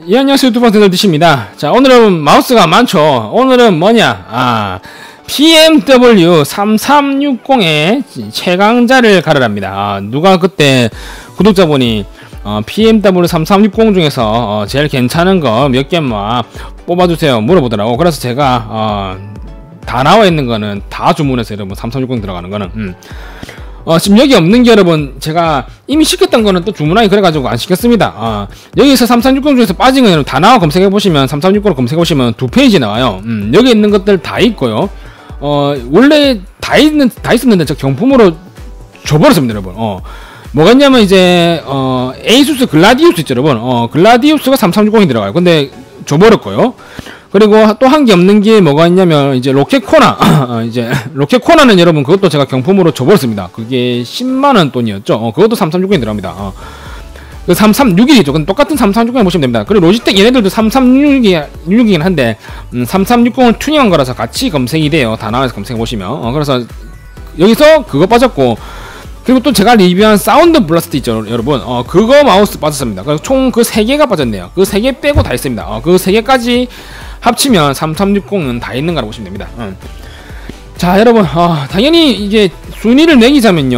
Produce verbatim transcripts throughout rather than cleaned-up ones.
예, 안녕하세요. 유튜버 드십니다. 자, 오늘은 마우스가 많죠. 오늘은 뭐냐? 아, 비엠더블유 삼삼육공의 최강자를 가르랍니다. 아, 누가 그때 구독자분이 어, 비엠더블유 삼삼육공 중에서 어, 제일 괜찮은 거 몇 개만 뽑아주세요 물어보더라고. 그래서 제가 어, 다 나와 있는 거는 다 주문해서 여러분 삼삼육공 들어가는 거는 음. 어, 지금 여기 없는 게 여러분 제가 이미 시켰던 거는 또 주문하기 그래가지고 안 시켰습니다. 어, 여기서 삼삼육공 중에서 빠진 거 여러분 다 나와 검색해보시면 삼삼육공을 검색해보시면 두 페이지 나와요. 음, 여기 있는 것들 다 있고요. 어, 원래 다 있는 다 있었는데 저 경품으로 줘버렸습니다 여러분. 어, 뭐가 있냐면 이제 어, 에이수스 글라디우스 있죠 여러분. 어, 글라디우스가 삼삼육공이 들어가요. 근데 줘버렸고요. 그리고 또 한 게 없는 게 뭐가 있냐면 이제 로켓코나 이제 로켓코나는 여러분 그것도 제가 경품으로 줘버렸습니다. 그게 십만 원 돈이었죠. 어, 그것도 삼삼육공이 들어갑니다. 어. 그 삼삼육일이죠. 근데 똑같은 삼삼육공에 보시면 됩니다. 그리고 로지텍 얘네들도 삼삼육이긴 한데 음, 삼삼육공을 튜닝한 거라서 같이 검색이 돼요. 다 나와서 검색해 보시면. 어, 그래서 여기서 그거 빠졌고, 그리고 또 제가 리뷰한 사운드 블라스트 있죠 여러분. 어, 그거 마우스 빠졌습니다. 총 그 세 개가 빠졌네요. 그 세 개 빼고 다 있습니다. 어, 그 세 개까지 합치면 삼삼육공은 다 있는 거라고 보시면 됩니다. 음. 자 여러분, 어, 당연히 이제 순위를 매기자면요,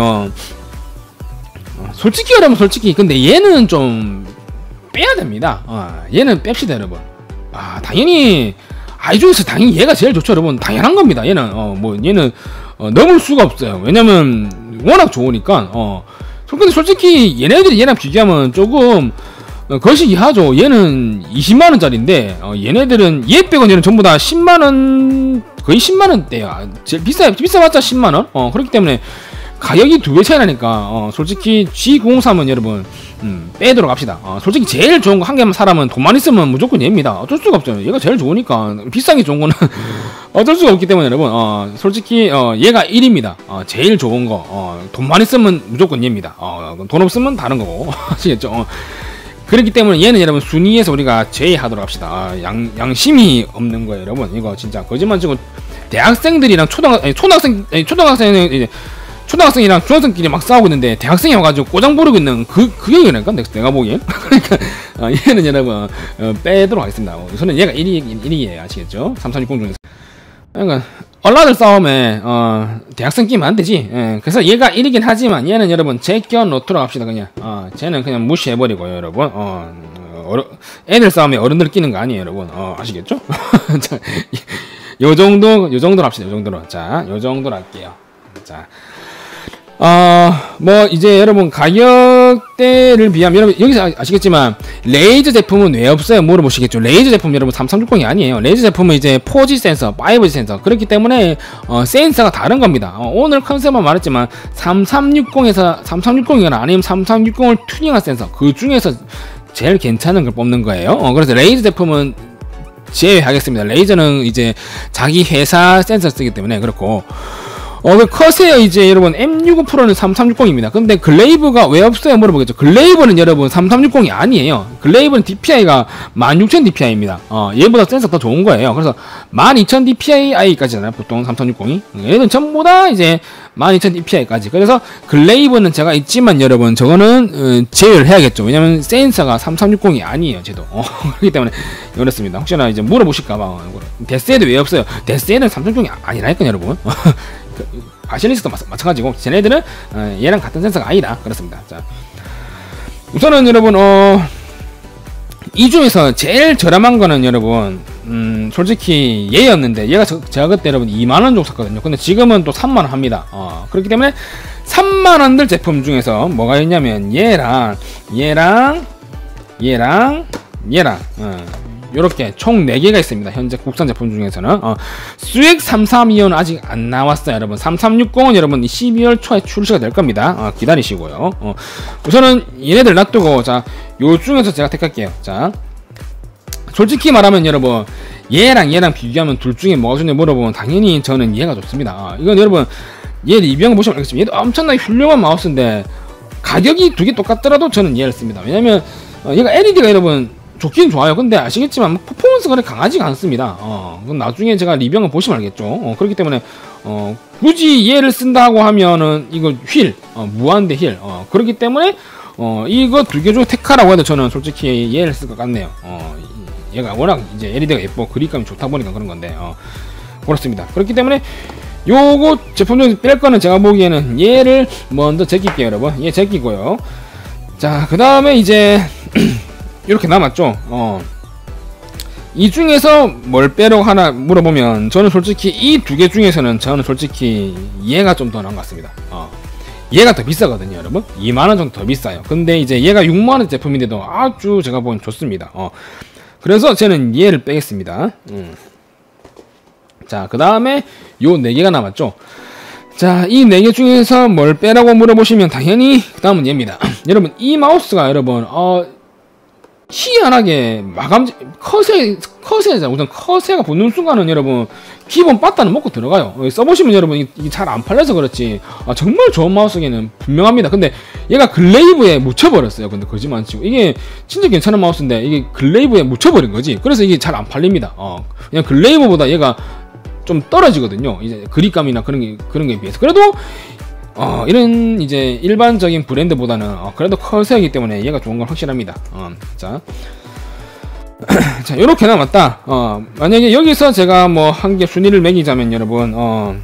어, 솔직히 여러분 솔직히 근데 얘는 좀 빼야 됩니다. 어, 얘는 뺍시다 여러분. 아 당연히 아이 중에서 당연히 얘가 제일 좋죠 여러분. 당연한 겁니다. 얘는 어, 뭐 얘는 어, 넘을 수가 없어요. 왜냐면 워낙 좋으니까. 어, 근데 솔직히 얘네들이 얘랑 비교하면 조금 어, 거시기하죠. 얘는 이십만 원짜리인데 어, 얘네들은 얘 빼고 얘는 전부 다 십만 원, 거의 십만 원대야. 제일 비싸 비싸봤자 십만 원. 어, 그렇기 때문에 가격이 두 배 차이 나니까 어, 솔직히 지 구공삼은 여러분 음, 빼도록 합시다. 어, 솔직히 제일 좋은 거 한 개만 사라면 돈만 있으면 무조건 얘입니다. 어쩔 수가 없잖아요. 얘가 제일 좋으니까. 비싼 게 좋은 거는 어쩔 수가 없기 때문에 여러분 어, 솔직히 어, 얘가 일입니다. 어, 제일 좋은 거 어, 돈만 있으면 무조건 얘입니다. 어, 돈 없으면 다른 거고 아시겠죠? 어. 그렇기 때문에 얘는 여러분 순위에서 우리가 제외하도록 합시다. 아, 양, 양심이 없는 거예요 여러분. 이거 진짜 거짓말 치고 대학생들이랑 초등학, 아니, 초등학생 아니, 초등학생은 이제 초등학생이랑 중학생끼리 막 싸우고 있는데 대학생이 와가지고 꼬장 부르고 있는 그 그게 그러니까 내가 보기엔 그러니까 어, 얘는 여러분 어, 빼도록 하겠습니다. 어, 저는 얘가 일 위 일 위에 아시겠죠? 삼삼육공 중에서. 그러니까 얼라들 싸움에 어, 대학생 끼면 안 되지. 예, 그래서 얘가 일 위긴 하지만 얘는 여러분 제껴 놓도록 합시다. 그냥 어, 쟤는 그냥 무시해버리고요 여러분. 어, 어르, 애들 싸움에 어른들 끼는 거 아니에요 여러분. 어, 아시겠죠? 자, 요 정도 요 정도로 합시다. 요 정도로. 자, 요 정도로 할게요. 자. 어, 뭐, 이제 여러분, 가격대를 비하면, 여러분, 여기서 아시겠지만, 레이저 제품은 왜 없어요? 물어보시겠죠? 레이저 제품 여러분, 삼삼육공이 아니에요. 레이저 제품은 이제 포지 센서, 파이브 지 센서. 그렇기 때문에, 어, 센서가 다른 겁니다. 어, 오늘 컨셉만 말했지만, 삼삼육공에서, 삼삼육공이거나 아니면 삼삼육공을 튜닝한 센서, 그 중에서 제일 괜찮은 걸 뽑는 거예요. 어, 그래서 레이저 제품은 제외하겠습니다. 레이저는 이제 자기 회사 센서 쓰기 때문에 그렇고, 어, 그 컷이에요. 이제 여러분 엠 육십오 프로는 삼삼육공입니다. 근데 글레이브가 왜 없어요? 물어보겠죠. 글레이브는 여러분 삼삼육공이 아니에요. 글레이브는 디피아이가 만 육천 디피아이입니다. 어, 얘보다 센서 더 좋은 거예요. 그래서 만 이천 디피아이까지잖아요. 보통 삼삼육공이. 얘는 전부 다 이제 만 이천 디피아이까지. 그래서 글레이브는 제가 있지만 여러분 저거는 어, 제외를 해야겠죠. 왜냐면 센서가 삼삼육공이 아니에요. 쟤도. 어, 그렇기 때문에 이랬습니다. 혹시나 이제 물어보실까봐. 데스헤드 왜 없어요? 데스헤드는 삼삼육공이 아니라니까 여러분. 바실리스도 마찬가지고 쟤네들은 어, 얘랑 같은 센서가 아니라 그렇습니다. 자, 우선은 여러분 어, 이 중에서 제일 저렴한 거는 여러분 음, 솔직히 얘였는데 얘가 저, 제가 그때 여러분 이만 원 정도 샀거든요. 근데 지금은 또 삼만 원 합니다. 어, 그렇기 때문에 삼만 원들 제품 중에서 뭐가 있냐면 얘랑 얘랑 얘랑 얘랑 어. 요렇게 총 네 개가 있습니다. 현재 국산 제품 중에서는 어, 수익 삼삼이오는 아직 안 나왔어요 여러분. 삼삼육공은 여러분 십이월 초에 출시가 될 겁니다. 어, 기다리시고요. 어, 우선은 얘네들 놔두고 자, 요 중에서 제가 택할게요. 자, 솔직히 말하면 여러분 얘랑 얘랑 비교하면 둘 중에 뭐가 좋냐 물어보면 당연히 저는 얘가 좋습니다. 어, 이건 여러분 얘 리뷰한 거 보시면 알겠지만 얘도 엄청나게 훌륭한 마우스인데 가격이 두 개 똑같더라도 저는 얘를 씁니다. 왜냐면 어, 얘가 엘이디가 여러분 좋긴 좋아요. 근데 아시겠지만 퍼포먼스가 그렇게 강하지가 않습니다. 어, 그건 나중에 제가 리뷰한 거 보시면 알겠죠. 어, 그렇기 때문에 어, 굳이 얘를 쓴다고 하면은 이거 휠, 어, 무한대 힐. 어, 그렇기 때문에 어 이거 두 개 중 택하라고 해도 저는 솔직히 얘를 쓸 것 같네요. 어 얘가 워낙 이제 엘이디가 예뻐 그립감이 좋다 보니까 그런 건데 어 그렇습니다. 그렇기 때문에 요거 제품 중에서 뺄 거는 제가 보기에는 얘를 먼저 제낄게요, 여러분. 얘 제끼고요. 자, 그 다음에 이제 이렇게 남았죠. 어. 이 중에서 뭘 빼려고 하나 물어보면 저는 솔직히 이 두 개 중에서는 저는 솔직히 얘가 좀 더 나은 것 같습니다. 어. 얘가 더 비싸거든요, 여러분. 이만 원 정도 더 비싸요. 근데 이제 얘가 육만 원 제품인데도 아주 제가 보기엔 좋습니다. 어. 그래서 저는 얘를 빼겠습니다. 음. 자, 그 다음에 요 네 개가 남았죠. 자, 이 네 개 중에서 뭘 빼라고 물어보시면 당연히 그 다음은 얘입니다. 여러분, 이 마우스가 여러분 어 희한하게 마감 컷에 컷에 우선 컷에가 붙는 순간은 여러분 기본 바타는 먹고 들어가요. 써보시면 여러분 이게 잘 안 팔려서 그렇지 아, 정말 좋은 마우스기는 분명합니다. 근데 얘가 글레이브에 묻혀버렸어요. 근데 거짓말 안 치고 이게 진짜 괜찮은 마우스인데 이게 글레이브에 묻혀버린 거지. 그래서 이게 잘 안 팔립니다. 어, 그냥 글레이브보다 얘가 좀 떨어지거든요. 이제 그립감이나 그런 게 그런 게 비해서 그래도 어 이런 이제 일반적인 브랜드보다는 어, 그래도 컷이기 때문에 얘가 좋은 건 확실합니다. 어, 자, 자 요렇게 남았다. 어 만약에 여기서 제가 뭐 한 개 순위를 매기자면 여러분 어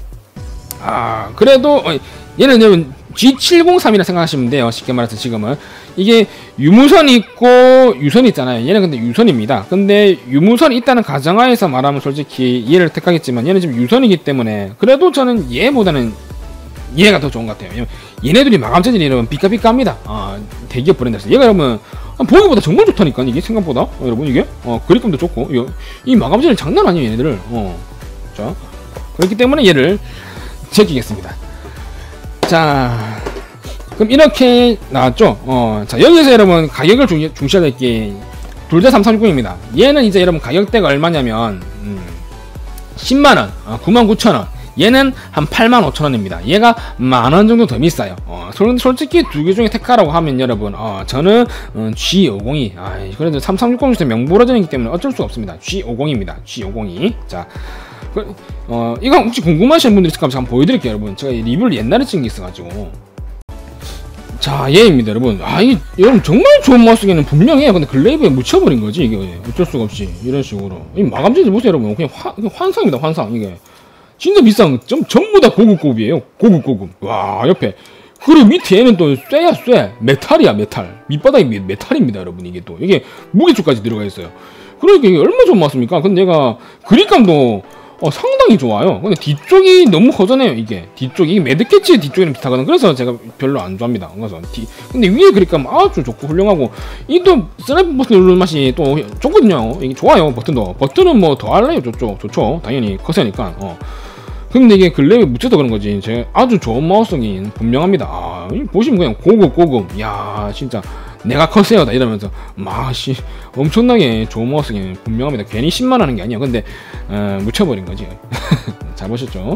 아 그래도 어, 얘는 여러분 지 칠공삼이라 생각하시면 돼요. 쉽게 말해서 지금은 이게 유무선이 있고 유선이 있잖아요. 얘는 근데 유선입니다. 근데 유무선이 있다는 가정하에서 말하면 솔직히 얘를 택하겠지만 얘는 지금 유선이기 때문에 그래도 저는 얘보다는 얘가 더 좋은 것 같아요. 얘네들이 마감 재질이 여러분 삐까삐까합니다. 아, 대기업 브랜드에서 얘가 여러분 보기보다 정말 좋다니까 이게 생각보다 어, 여러분 이게 어, 그립감도 좋고 이거, 이 마감 재질 장난 아니에요 얘네들을. 어, 자 그렇기 때문에 얘를 제끼겠습니다. 자, 그럼 이렇게 나왔죠. 어, 자 여기서 여러분 가격을 중, 중시해야 될 게 둘 다 삼삼육공입니다. 얘는 이제 여러분 가격대가 얼마냐면 음, 십만 원, 어, 구만 구천 원. 얘는 한 팔만 오천 원입니다. 얘가 만 원 정도 더 비싸요. 어, 솔직히 두 개 중에 택하라고 하면 여러분 어, 저는 어, 지 오십이 아, 그래도 삼삼육공 중에 명불허전이기 때문에 어쩔 수가 없습니다. 지 오십입니다. 지 오십이. 자, 그, 어, 이거 혹시 궁금하신 분들 있을까 한번 보여드릴게요, 여러분. 제가 리뷰를 옛날에 찍은 게 있어가지고. 자, 얘입니다, 여러분. 아, 이 여러분 정말 좋은 마우스기는 분명해요. 근데 글레이브에 묻혀버린 거지 이게 어쩔 수가 없이 이런 식으로. 이 마감 재질 보세요, 여러분. 그냥 화, 환상입니다, 환상 이게. 진짜 비싼 좀 전부 다 고급고급이에요. 고급고급. 와, 옆에 그리고 밑에 얘는 또 쇠야 쇠 메탈이야 메탈. 밑바닥이 메탈입니다, 여러분. 이게 또 이게 무게줄까지 들어가 있어요. 그러니까 이게 얼마나 좋은 마우스입니까? 근데 얘가 그립감도 어, 상당히 좋아요. 근데 뒤쪽이 너무 허전해요. 이게 뒤쪽이 이게 매드캐치의 뒤쪽이랑 비슷하거든. 그래서 제가 별로 안 좋아합니다. 그래서 뒤 근데 위에 그립감 아주 좋고 훌륭하고 이 또 스냅 버튼 누르는 맛이 또 좋거든요. 이게 좋아요. 버튼도 버튼은 뭐 더 할래요. 좋죠, 좋죠. 당연히 커서니까. 어. 근데 이게 글레이브에 묻혀서 그런 거지. 제가 아주 좋은 마우스긴 분명합니다. 아, 보시면 그냥 고급 고급. 야, 진짜 내가 커세어다 이러면서 마씨 엄청나게 좋은 마우스긴 분명합니다. 괜히 십만 원 하는 게 아니야. 근데 어, 묻혀버린 거지. 잘 보셨죠?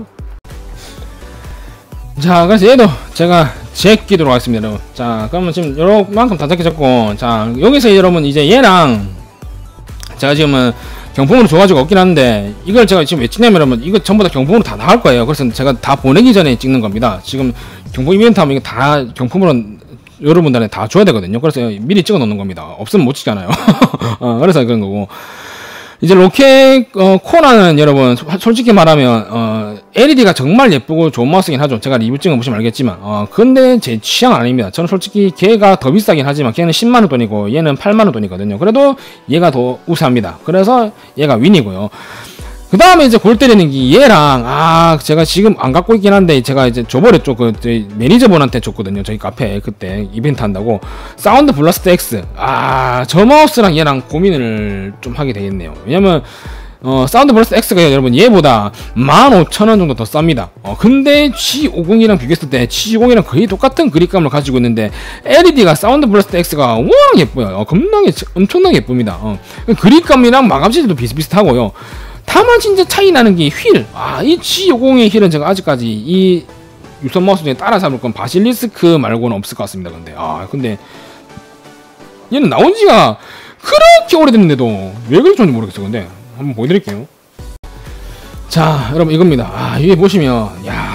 자, 그래서 얘도 제가 제끼도록 하겠습니다, 여러분. 자, 그러면 지금 요만큼 다 제끼졌고, 자 여기서 여러분 이제 얘랑 제가 지금은 경품으로 줘가지고 없긴 한데 이걸 제가 지금 왜 찍냐면 여러분 이거 전부 다 경품으로 다 나갈 거예요. 그래서 제가 다 보내기 전에 찍는 겁니다. 지금 경품 이벤트 하면 이거 다 경품으로 여러분들한테 다 줘야 되거든요. 그래서 미리 찍어 놓는 겁니다. 없으면 못 찍잖아요. 어, 그래서 그런 거고 이제 로켓 어, 코나는 여러분 솔직히 말하면 어, 엘이디가 정말 예쁘고 좋은 마우스긴 하죠. 제가 리뷰 찍어 보시면 알겠지만 어, 근데 제 취향은 아닙니다. 저는 솔직히 걔가 더 비싸긴 하지만 걔는 십만 원 돈이고 얘는 팔만 원 돈이거든요. 그래도 얘가 더 우세합니다. 그래서 얘가 윈이고요. 그 다음에 이제 골 때리는 게 얘랑 아 제가 지금 안 갖고 있긴 한데 제가 이제 줘버렸죠. 그 매니저분한테 줬거든요. 저희 카페 그때 이벤트 한다고 사운드 블라스트 X. 아 저 마우스랑 얘랑 고민을 좀 하게 되겠네요. 왜냐면 어 사운드 블라스트 X가 여러분 얘보다 만 오천 원 정도 더 쌉니다. 어 근데 지 오십이랑 비교했을 때 지 오십이랑 거의 똑같은 그립감을 가지고 있는데 엘이디가 사운드 블라스트 X가 워낙 예뻐요. 어, 겁나게 엄청나게 예쁩니다. 어 그립감이랑 마감 재질도 비슷비슷하고요. 다만 진짜 차이 나는 게 휠. 아, 이 지 오십의 휠은 제가 아직까지 이 유선 마우스 중에 따라 잡을 건 바실리스크 말고는 없을 것 같습니다. 근데 아, 근데 얘는 나온 지가 그렇게 오래됐는데도 왜 그럴지 모르겠어요. 근데 한번 보여드릴게요. 자, 여러분 이겁니다. 아, 위에 보시면 야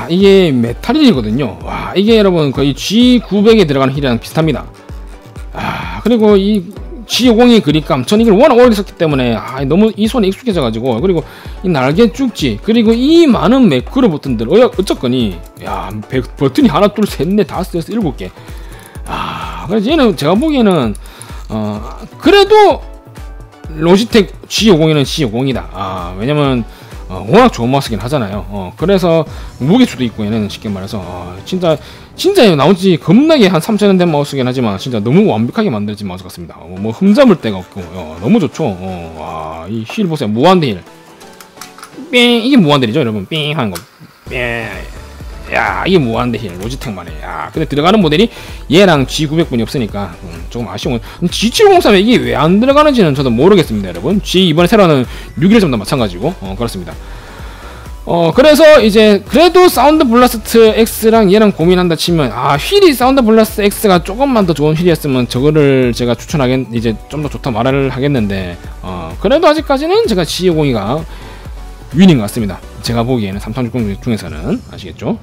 와, 이게 메탈 힐이거든요. 와, 이게 여러분 거의 지 구백에 들어가는 힐이랑 비슷합니다. 아, 그리고 이 지 오십이 그립감, 전 이걸 워낙 오래 썼기 때문에 아, 너무 이 손에 익숙해져가지고, 그리고 이 날개 쭉지, 그리고 이 많은 매크로 버튼들, 어, 어쩌거니, 야, 버튼이 하나, 둘, 셋, 넷, 다섯, 여섯, 일곱 개. 아, 그래서 얘는 제가 보기에는 어, 그래도 로지텍 지 오십이는 지 오십이다. 아, 왜냐면 어, 워낙 좋은 마우스긴 하잖아요. 어, 그래서 무게수도 있고, 얘는 쉽게 말해서 어, 진짜 진짜 나온지 겁나게 한 삼천 원 된 마우스긴 하지만 진짜 너무 완벽하게 만들어진 마우스 같습니다. 어, 뭐 흠잡을 데가 없고 어, 너무 좋죠. 어, 와, 이 힐 보세요. 무한대 힐. 삥, 이게 무한대리죠, 여러분. 삥 하는 거. 삥. 야, 이게 무한대 힐. 로지텍만에. 야, 근데 들어가는 모델이 얘랑 지 구백분이 없으니까 음, 조금 아쉬운. 지 칠공삼에 이게 왜 안 들어가는지는 저도 모르겠습니다, 여러분. 지 이번에 새로 하는 육백십삼도 마찬가지고 어, 그렇습니다. 어, 그래서 이제 그래도 사운드 블라스트 X랑 얘랑 고민한다 치면, 아, 휠이 사운드 블라스트 X가 조금만 더 좋은 휠이었으면 저거를 제가 추천하겠, 이제 좀 더 좋다 말을 하겠는데, 어, 그래도 아직까지는 제가 지 오십이가 윈인 것 같습니다. 제가 보기에는 삼삼육공 중에서는. 아시겠죠?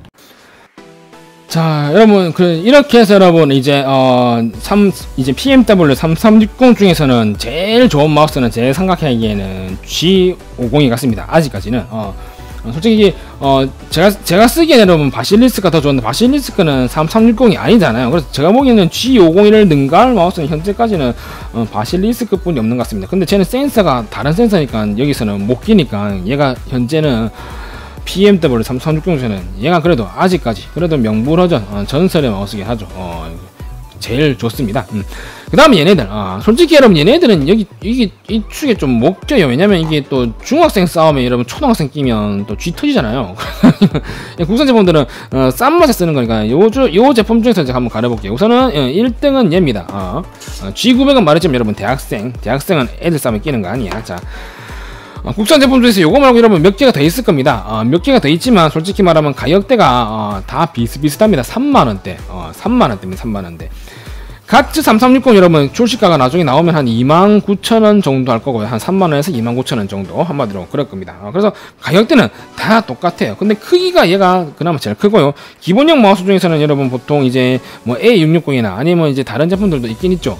자, 여러분, 그, 이렇게 해서 여러분, 이제, 어, 삼, 이제 피엠더블유 삼삼육공 중에서는 제일 좋은 마우스는 제 생각하기에는 지 오십이 같습니다. 아직까지는. 어, 솔직히, 어, 제가, 제가 쓰기에는 여러분, 바실리스크가 더 좋은데, 바실리스크는 삼삼육공이 아니잖아요. 그래서 제가 보기에는 지 오십이를 능가할 마우스는 현재까지는, 어, 바실리스크 뿐이 없는 것 같습니다. 근데 쟤는 센서가 다른 센서니까, 여기서는 못 끼니까, 얘가 현재는, 피엠더블유 삼삼육공 중에는 얘가 그래도 아직까지 그래도 명불허전 어, 전설의 마우스긴 하죠. 어, 제일 좋습니다. 음. 그 다음에 얘네들, 어, 솔직히 여러분 얘네들은 여기 이게 이 축에 좀 못 껴요. 왜냐면 이게 또 중학생 싸움에 여러분 초등학생 끼면 또 쥐 터지잖아요. 국산 제품들은 어, 싼 맛에 쓰는 거니까 요주 요 제품 중에서 제가 한번 가려볼게요. 우선은 어, 일 등은 얘입니다. 어, 어, 지 구백은 말했지만 여러분 대학생 대학생은 애들 싸움에 끼는 거 아니야. 자, 어, 국산 제품 중에서 요거 말고 여러분 몇 개가 더 있을 겁니다. 어, 몇 개가 더 있지만 솔직히 말하면 가격대가 어, 다 비슷비슷합니다. 삼만 원대. 어, 삼만 원대입니다. 삼만 원대. 가츠 삼삼육공 여러분 출시가가 나중에 나오면 한 이만 구천 원 정도 할 거고요. 한 삼만 원에서 이만 구천 원 정도 한마디로 그럴 겁니다. 어, 그래서 가격대는 다 똑같아요. 근데 크기가 얘가 그나마 제일 크고요. 기본형 마우스 중에서는 여러분 보통 이제 뭐 에이 육백육십이나 아니면 이제 다른 제품들도 있긴 있죠.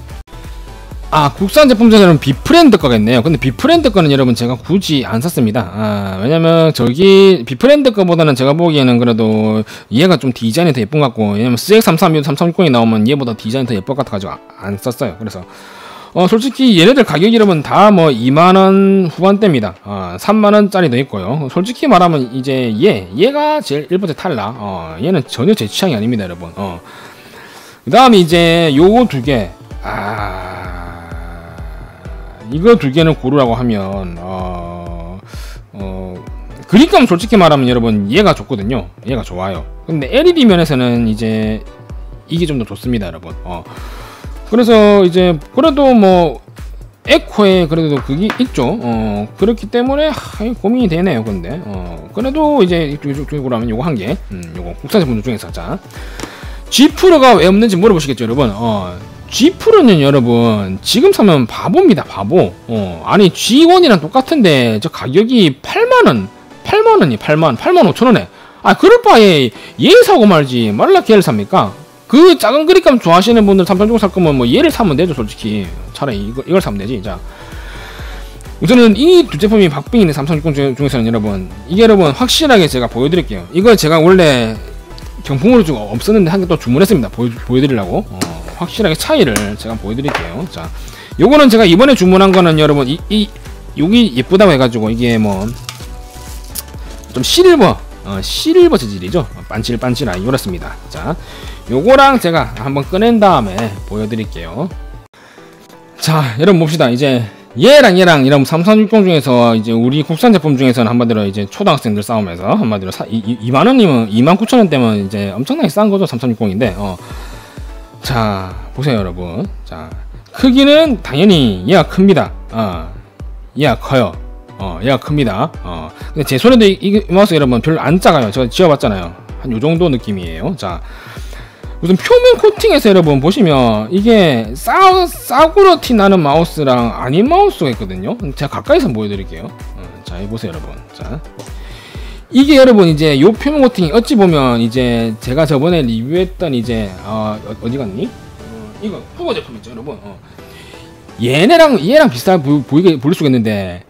아, 국산 제품 중에는 비프렌드 거겠네요. 근데 비프렌드 거는 여러분 제가 굳이 안 샀습니다. 아, 왜냐면 저기 비프렌드 거보다는 제가 보기에는 그래도 얘가 좀 디자인이 더 예쁜 것 같고, 왜냐면 씨엑스 삼삼이나 삼삼육공이 나오면 얘보다 디자인이 더 예쁠 것 같아가지고 안 썼어요. 그래서 어, 솔직히 얘네들 가격이 여러분 다 뭐 이만 원 후반대입니다. 어, 삼만 원짜리도 있고요. 솔직히 말하면 이제 얘, 얘가 제일 일 번째 탈락. 어, 얘는 전혀 제 취향이 아닙니다, 여러분. 어. 그 다음에 이제 요거 두 개. 아, 이거 두 개는 고르라고 하면 어, 어, 그립감 솔직히 말하면 여러분 얘가 좋거든요. 얘가 좋아요. 근데 엘이디 면에서는 이제 이게 좀 더 좋습니다, 여러분. 어, 그래서 이제 그래도 뭐 에코에 그래도 그게 있죠. 어, 그렇기 때문에 하, 고민이 되네요. 근데 어, 그래도 이제 이쪽으로 하면 요거 한 개, 음, 요거 국산 제품 중에서 자, G 프로가 왜 없는지 물어보시겠죠, 여러분. 어, G 프로는 여러분 지금 사면 바보입니다, 바보. 어, 아니 지 원이랑 똑같은데 저 가격이 팔만 원, 팔만 원이 팔만, 팔만 오천 원에. 아, 그럴 바에 얘 사고 말지 말라 걔를 삽니까? 그 작은 그립감 좋아하시는 분들 삼삼육공 살 거면 뭐 얘를 사면 되죠, 솔직히. 차라리 이거, 이걸 사면 되지. 자, 우선은 이 두 제품이 박빙인데 삼삼육공 중에서는 여러분 이게 여러분 확실하게 제가 보여드릴게요. 이거 제가 원래 경품으로 주고 없었는데 한 개 또 주문했습니다. 보여, 보여드리려고. 어, 확실하게 차이를 제가 보여드릴게요. 자, 요거는 제가 이번에 주문한 거는 여러분 이, 이 여기 예쁘다고 해가지고 이게 뭐 좀 실버, 어, 실버 재질이죠. 반질반질아 이렇습니다. 자, 요거랑 제가 한번 꺼낸 다음에 보여드릴게요. 자, 여러분 봅시다. 이제 얘랑 얘랑 이런 삼삼육공 중에서 이제 우리 국산 제품 중에서는 한마디로 이제 초등학생들 싸움에서 한마디로 사, 이, 이만 원이면 이만 구천 원대면 이제 엄청나게 싼 거죠. 삼삼육공인데 어. 자, 보세요, 여러분. 자, 크기는 당연히 얘가 큽니다. 어, 얘가 커요. 어, 얘가 큽니다. 어, 근데 제 손에도 이, 이 마우스 여러분 별로 안 작아요. 제가 지어봤잖아요. 한 요 정도 느낌이에요. 자, 우선 표면 코팅에서 여러분 보시면 이게 싸, 싸구려 티 나는 마우스랑 아닌 마우스가 있거든요. 제가 가까이서 보여드릴게요. 어, 자, 이 보세요, 여러분. 자, 이게 여러분 이제 요 표면 코팅이 어찌 보면 이제 제가 저번에 리뷰했던 이제 어, 어디 갔니? 어, 이거 후보 제품 있죠 여러분. 어. 얘네랑 얘랑 비슷하게 보, 보이게 보일 수가 있는데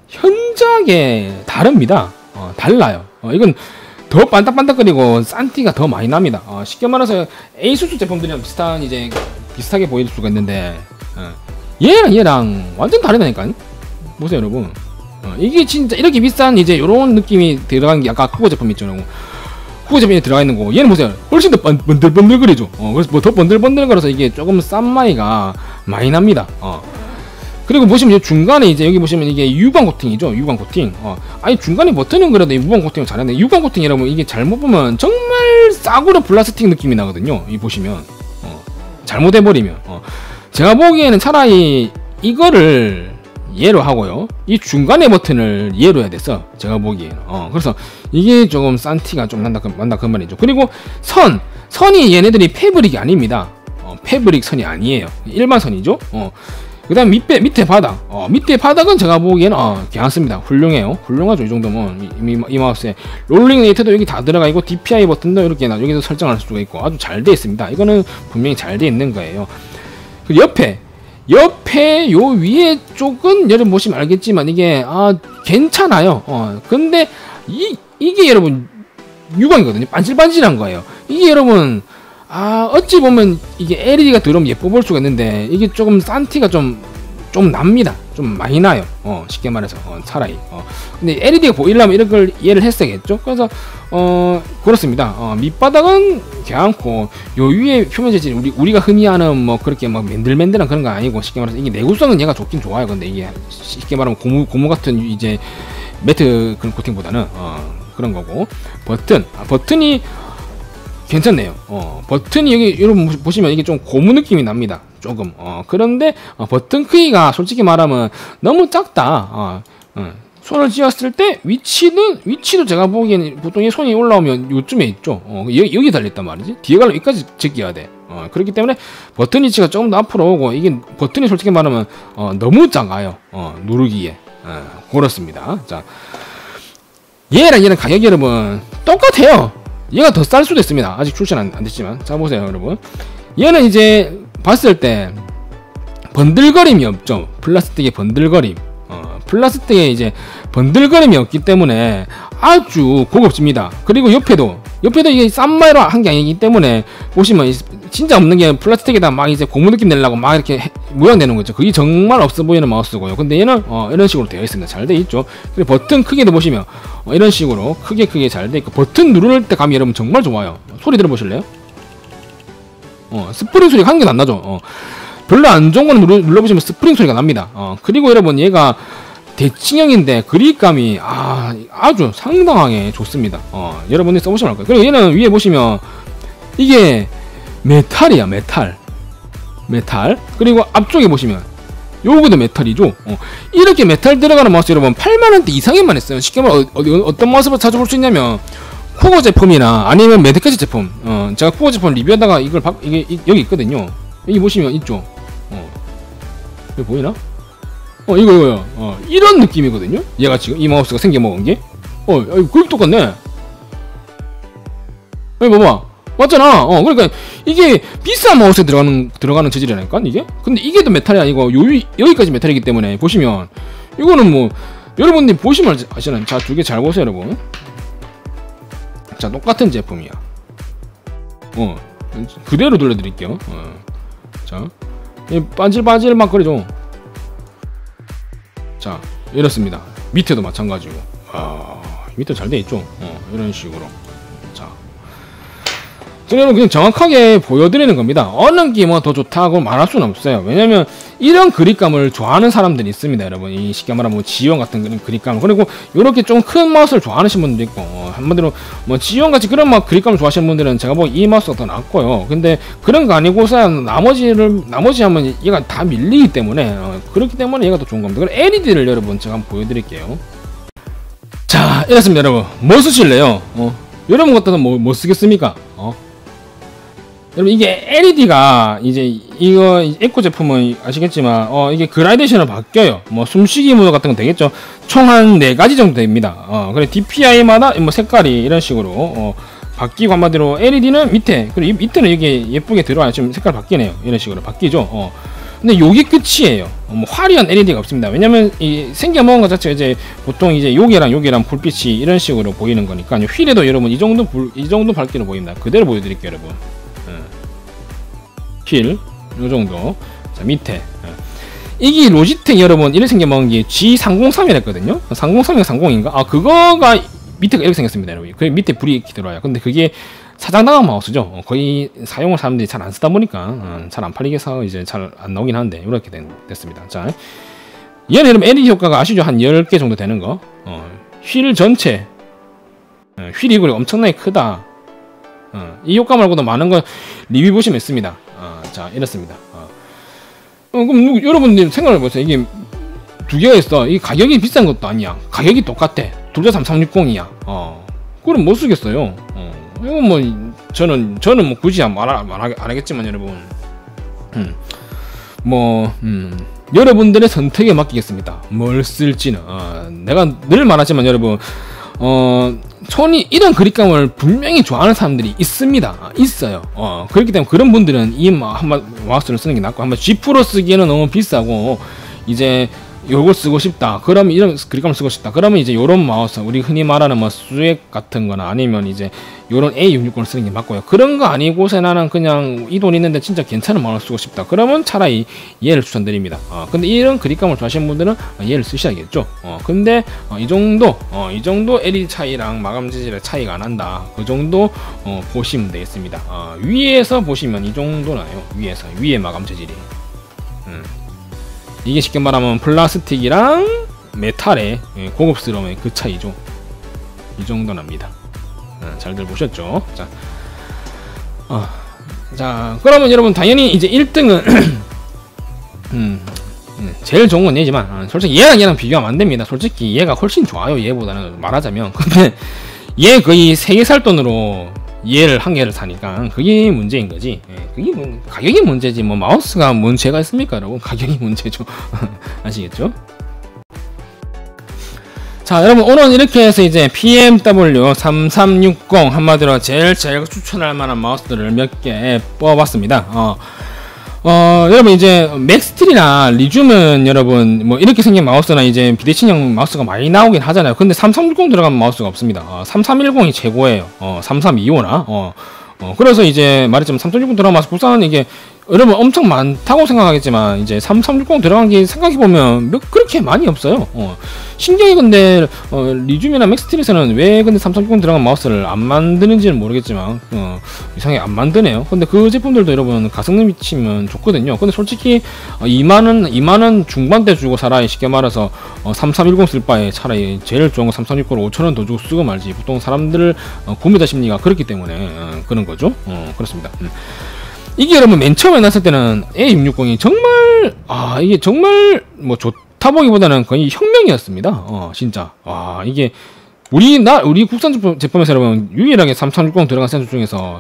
현저하게 다릅니다. 어, 달라요. 어, 이건 더 반딱반딱거리고 산티가 더 많이 납니다. 어, 쉽게 말해서 에이수스 제품들이랑 비슷한 이제 비슷하게 보일 수가 있는데 어, 얘랑 얘랑 완전 다르다니까. 보세요 여러분. 어, 이게 진짜 이렇게 비싼 이제 요런 느낌이 들어간 게 아까 쿠고 제품 있죠 여러분. 쿠고 제품이 들어가 있는 거 얘는 보세요 훨씬 더 번, 번들번들거리죠. 어, 그래서 뭐 더 번들번들거려서 이게 조금 싼 마이가 많이 납니다. 어. 그리고 보시면 중간에 이제 여기 보시면 이게 유광 코팅이죠. 유광 코팅. 어. 아니 중간에 버튼은 그래도 유광 코팅을 잘하네. 유광 코팅 여러분 이게 잘못 보면 정말 싸구려 플라스틱 느낌이 나거든요. 이 보시면 어. 잘못해버리면 어. 제가 보기에는 차라리 이거를 예로 하고요. 이 중간에 버튼을 예로 해야 됐어. 제가 보기에는. 어, 그래서 이게 조금 싼 티가 좀 난다, 난다 그 말이죠. 그리고 선, 선이 얘네들이 패브릭이 아닙니다. 어, 패브릭 선이 아니에요. 일반 선이죠. 어, 그 다음 밑에, 밑에 바닥. 어, 밑에 바닥은 제가 보기에는 어, 괜찮습니다. 훌륭해요. 훌륭하죠. 이 정도면. 이, 이, 이 마우스에. 롤링 레이트도 여기 다 들어가 있고, 디피아이 버튼도 이렇게 여기서 설정할 수가 있고, 아주 잘 되어 있습니다. 이거는 분명히 잘 되어 있는 거예요. 그 옆에, 옆에 요 위에 쪽은 여러분 보시면 알겠지만 이게 아 괜찮아요. 어 근데 이 이게 여러분 유광이거든요. 반질반질한 거예요. 이게 여러분 아 어찌 보면 이게 엘이디가 들어오면 예뻐 보일 수가 있는데 이게 조금 싼 티가 좀 좀 납니다. 좀 많이 나요. 어 쉽게 말해서 어, 차라리. 어 근데 엘이디가 보이려면 이런 걸 이해를 했어야겠죠. 그래서 어 그렇습니다. 어 밑바닥은 괜찮고 요 위에 표면 재질 우리 우리가 흔히 하는 뭐 그렇게 막 맨들맨들한 그런 거 아니고 쉽게 말해서 이게 내구성은 얘가 좋긴 좋아요. 근데 이게 쉽게 말하면 고무 고무 같은 이제 매트 그런 코팅보다는 어 그런 거고 버튼 아, 버튼이 괜찮네요. 어 버튼이 여기 여러분 보시면 이게 좀 고무 느낌이 납니다. 조금 어 그런데 어, 버튼 크기가 솔직히 말하면 너무 작다. 어, 어. 손을 쥐었을 때 위치는 위치도 제가 보기에는 보통 이 손이 올라오면 요쯤에 있죠. 어, 여기, 여기 달렸단 말이지. 뒤에 가려면 여기까지 제껴야 돼. 어, 그렇기 때문에 버튼 위치가 조금 더 앞으로 오고 이게 버튼이 솔직히 말하면 어, 너무 작아요. 어, 누르기에 어, 그렇습니다. 자, 얘랑 얘랑 가격이 여러분 똑같아요. 얘가 더 쌀 수도 있습니다. 아직 출시는 안, 안 됐지만 자 보세요 여러분. 얘는 이제 봤을 때 번들거림이 없죠. 플라스틱의 번들거림. 어, 플라스틱에 이제 번들거림이 없기 때문에 아주 고급집니다. 그리고 옆에도 옆에도 이게 싼 마이로 한 게 아니기 때문에 보시면 진짜 없는 게 플라스틱에다 막 이제 고무 느낌 내려고 막 이렇게 해, 모양 내는 거죠. 그게 정말 없어 보이는 마우스고요. 근데 얘는 어, 이런 식으로 되어 있습니다. 잘 되어 있죠. 그리고 버튼 크기도 보시면 어, 이런 식으로 크게 크게 잘 되어 있고 버튼 누를 때 감이 여러분 정말 좋아요. 소리 들어보실래요? 어, 스프링 소리가 한 개도 안 나죠. 어, 별로 안 좋은 거는 눌러, 눌러보시면 스프링 소리가 납니다. 어, 그리고 여러분 얘가 대칭형인데 그립감이 아, 아주 상당하게 좋습니다. 어, 여러분이 써보시면 알 거예요. 그리고 얘는 위에 보시면 이게 메탈이야. 메탈 메탈. 그리고 앞쪽에 보시면 요거도 메탈이죠. 어, 이렇게 메탈 들어가는 마우스 여러분 팔만원대 이상에만 했어요. 쉽게 말하면 어, 어, 어떤 마우스를 찾아볼 수 있냐면 쿠거 제품이나 아니면 매드캐치 제품. 어, 제가 쿠거 제품 리뷰하다가 이걸 바, 이게 이, 여기 있거든요. 여기 보시면 있죠. 어, 여기 보이나? 어, 이거 이거요. 어, 이런 느낌이거든요. 얘가 지금 이 마우스가 생겨 먹은 게. 어, 어 그렇게 똑같네. 여기 봐봐. 맞잖아. 어, 그러니까 이게 비싼 마우스에 들어가는 들어가는 재질이라니까 이게. 근데 이게 또 메탈이 아니고 요 여기까지 메탈이기 때문에 보시면 이거는 뭐 여러분들이 보시면 아시잖아요. 자, 두 개 잘 보세요, 여러분. 자, 똑같은 제품이야. 어, 그대로 돌려드릴게요. 어. 자, 반질반질 막 그러죠. 자, 이렇습니다. 밑에도 마찬가지고. 아, 밑에 잘 돼 있죠. 어, 이런 식으로. 자, 저는 그냥 정확하게 보여드리는 겁니다. 어느 게 뭐 더 좋다고 말할 수는 없어요. 왜냐면 이런 그립감을 좋아하는 사람들이 있습니다, 여러분. 이 쉽게 말하면 뭐 지온 같은 그런 그립감. 그리고 이렇게 좀 큰 마우스를 좋아하시는 분도 있고, 어, 한마디로 뭐 지온 같이 그런 막 그립감을 좋아하시는 분들은 제가 보기 이 마우스가 더 낫고요. 근데 그런 거 아니고서 나머지를 나머지 하면 얘가 다 밀리기 때문에 어, 그렇기 때문에 얘가 더 좋은 겁니다. 그럼 엘이디를 여러분 제가 한번 보여드릴게요. 자, 이렇습니다, 여러분. 뭐 쓰실래요? 어, 여러분 같아서 뭐, 뭐 쓰겠습니까? 어? 여러분 이게 엘이디가 이제 이거 에코 제품은 아시겠지만 어 이게 그라데이션으로 바뀌어요. 뭐 숨쉬기 모드 같은 건 되겠죠. 총 한 네 가지 정도 됩니다. 어 그래 디피아이마다 뭐 색깔이 이런 식으로 어 바뀌고 한마디로 엘이디는 밑에 그리고 밑에는 이게 예쁘게 들어와요. 지금 색깔 바뀌네요. 이런 식으로 바뀌죠. 어 근데 요게 끝이에요. 어, 뭐 화려한 엘이디가 없습니다. 왜냐면 이 생겨먹은 것 자체가 이제 보통 이제 요게랑 요게랑 불빛이 이런 식으로 보이는 거니까 휠에도 여러분 이 정도 불, 이 정도 밝기로 보입니다. 그대로 보여드릴게요, 여러분. 휠, 요 정도. 자, 밑에. 이게 로지텍 여러분, 이렇게 생겨먹은 게 지 삼공삼이랬거든요? 삼공삼인가 삼공인가? 아, 그거가 밑에가 이렇게 생겼습니다, 여러분. 그 밑에 불이 이렇게 들어와요. 근데 그게 사장당한 마우스죠. 거의 사용을 사람들이 잘 안 쓰다 보니까, 어, 잘 안 팔리게서 이제 잘 안 나오긴 하는데, 이렇게 된, 됐습니다. 자, 얘는 여러분 엘이디 효과가 아시죠? 한 열 개 정도 되는 거. 어, 휠 전체. 어, 휠이 그리고 엄청나게 크다. 어, 이 효과 말고도 많은 거 리뷰 보시면 있습니다. 어, 자, 이렇습니다. 어. 어, 그럼 누구, 여러분들 생각을 해보세요. 이게 두 개가 있어. 이 가격이 비싼 것도 아니야. 가격이 똑같아. 둘 다 삼삼육공이야. 어. 그럼 못 쓰겠어요. 어. 이거 뭐, 저는, 저는 뭐 굳이 안, 말, 말, 안 하겠지만, 여러분. 음. 뭐, 음. 여러분들의 선택에 맡기겠습니다. 뭘 쓸지는. 어, 내가 늘 말하지만, 여러분. 어, 손이 이런 그립감을 분명히 좋아하는 사람들이 있습니다. 있어요. 어, 그렇기 때문에 그런 분들은 이 마우스를 쓰는 게 낫고, 한번 G 프로 쓰기에는 너무 비싸고, 이제 요걸 쓰고 싶다. 그러면 이런 그립감을 쓰고 싶다. 그러면 이제 요런 마우스, 우리 흔히 말하는 뭐 수액 같은 거나 아니면 이제 요런 에이 육육공을 쓰는 게 맞고요. 그런 거 아니고서 나는 그냥 이 돈 있는데 진짜 괜찮은 마우스 쓰고 싶다. 그러면 차라리 얘를 추천드립니다. 어, 근데 이런 그립감을 좋아하시는 분들은 얘를 쓰셔야겠죠. 어, 근데 어, 이 정도, 어, 이 정도 엘이디 차이랑 마감 재질의 차이가 안 난다. 그 정도 어, 보시면 되겠습니다. 어, 위에서 보시면 이 정도 나요. 위에서, 위에 마감 재질이. 음. 이게 쉽게 말하면 플라스틱이랑 메탈의 고급스러움의 그 차이죠. 이 정도 납니다. 어, 잘들 보셨죠? 자, 어, 자, 그러면 여러분 당연히 이제 일 등은 음, 제일 좋은 건 얘지만 어, 솔직히 얘랑 얘랑 비교하면 안 됩니다. 솔직히 얘가 훨씬 좋아요. 얘보다는 말하자면. 근데 얘 거의 세 개 살 돈으로 얘를 한 개를 사니까 그게 문제인 거지. 예, 그게 뭐, 가격이 문제지 뭐 마우스가 문제가 있습니까, 여러분? 가격이 문제죠. 아시겠죠? 자, 여러분 오늘 이렇게 해서 이제 피엠더블유 삼삼육공 한마디로 제일 제가 추천할 만한 마우스들을 몇 개 뽑아봤습니다. 어, 어, 여러분 이제 맥스틸이나 리튬은 여러분 뭐 이렇게 생긴 마우스나 이제 비대칭형 마우스가 많이 나오긴 하잖아요. 근데 삼삼육공 들어간 마우스가 없습니다. 어, 삼삼일공이 최고예요. 어, 삼삼이오나 어, 어, 그래서 이제 말했지만 삼삼육공 들어간 마우스 국산은 이게 여러분 엄청 많다고 생각하겠지만 이제 삼삼육공 들어간 게 생각해보면 몇 그렇게 많이 없어요. 어, 신기하게 근데 어, 리튬이나 맥스틸에서는 왜 근데 삼삼육공 들어간 마우스를 안 만드는지는 모르겠지만 어, 이상하게 안 만드네요. 근데 그 제품들도 여러분 가성비 미치면 좋거든요. 근데 솔직히 어, 이만원 이만원 중반대 주고 살아. 쉽게 말해서 어, 삼삼일공 쓸 바에 차라리 제일 좋은 거 삼삼육공을 오천원 더 주고 쓰고 말지. 보통 사람들 어, 구매자 심리가 그렇기 때문에 어, 그런 거죠. 어, 그렇습니다. 음. 이게 여러분 맨 처음에 났을 때는 에이 육육공이 정말 아 이게 정말 뭐 좋다 보기보다는 거의 혁명이었습니다. 어 진짜 와 이게 우리 나 우리 국산 제품, 제품에서 여러분 유일하게 삼삼육공 들어간 센서 중에서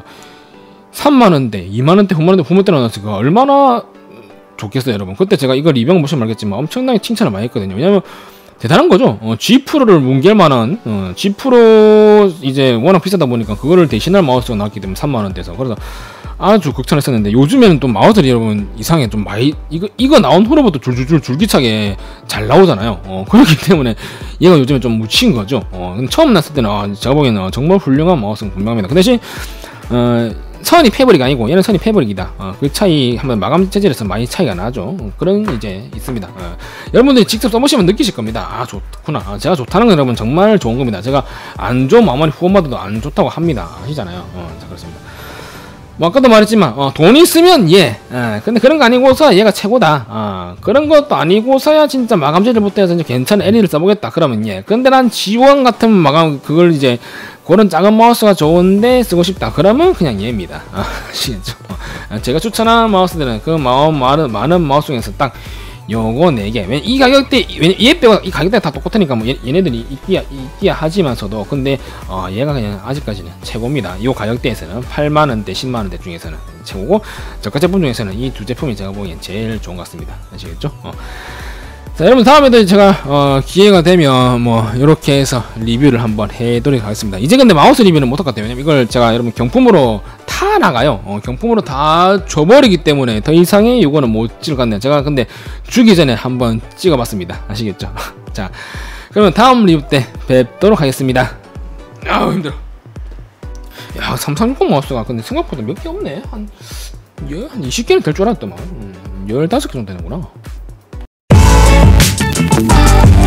삼만원대 이만원대 후만원대 후만원대 나왔으니까 얼마나 좋겠어요, 여러분. 그때 제가 이거 리뷰 보시면 알겠지만 엄청나게 칭찬을 많이 했거든요. 왜냐면 대단한 거죠. 어, G 프로를 뭉갤 만한 어, G 프로 이제 워낙 비싸다 보니까 그거를 대신할 마우스가 나왔기 때문에 삼만원대에서 그래서 아주 극찬했었는데 요즘에는 또 마우스들이 여러분 이상해 좀 많이 이거 이거 나온 후로부터 줄줄줄 줄기차게 잘 나오잖아요. 어, 그렇기 때문에 얘가 요즘에 좀 묻힌 거죠. 어, 처음 났을 때는 아, 제가 보기에는 정말 훌륭한 마우스는 분명합니다. 그 대신 어, 선이 패브릭이 아니고 얘는 선이 패브릭이다. 어, 그 차이 한번 마감 재질에서 많이 차이가 나죠. 어, 그런 이제 있습니다. 어, 여러분들이 직접 써보시면 느끼실 겁니다. 아 좋구나. 아, 제가 좋다는 건 여러분 정말 좋은 겁니다. 제가 안 좋은 아무리 후원받아도 안 좋다고 합니다. 아시잖아요. 어, 자, 그렇습니다. 뭐 아까도 말했지만 어, 돈 있으면 예. 예 근데 그런 거 아니고서 얘가 최고다. 어, 그런 것도 아니고서야 진짜 마감 재질부터 해서 이제 괜찮은 엘이디를 써보겠다 그러면 예. 근데 난 지원 같은 마감 그걸 이제 그런 작은 마우스가 좋은데 쓰고 싶다 그러면 그냥 얘입니다. 아, 아시겠죠? 어, 제가 추천한 마우스들은 그 마음 많은 많은 마우스 중에서 딱 요거 네 개. 왜 이 가격대, 얘 빼고 이 가격대 다 똑같으니까 뭐 얘, 얘네들이 있기야, 있기야 하지만서도 근데 어, 얘가 그냥 아직까지는 최고입니다. 요 가격대에서는 팔만 원대, 십만 원대 중에서는 최고고, 저가 제품 중에서는 이 두 제품이 제가 보기엔 제일 좋은 것 같습니다. 아시겠죠? 어. 자, 여러분 다음에도 제가 어, 기회가 되면 뭐 이렇게 해서 리뷰를 한번 해도록 하겠습니다. 이제 근데 마우스 리뷰는 못할 것 같아요. 왜냐면 이걸 제가 여러분 경품으로 다 나가요. 어, 경품으로 다 줘버리기 때문에 더 이상의 이거는 못 찍을 것 같네요. 제가 근데 주기 전에 한번 찍어봤습니다. 아시겠죠? 자, 그러면 다음 리뷰 때 뵙도록 하겠습니다. 아우 힘들어. 야, 삼삼육공 마우스가 근데 생각보다 몇 개 없네. 한, 한 이십 개는 될 줄 알았더만. 음, 십오 개 정도 되는구나. We'll be right back.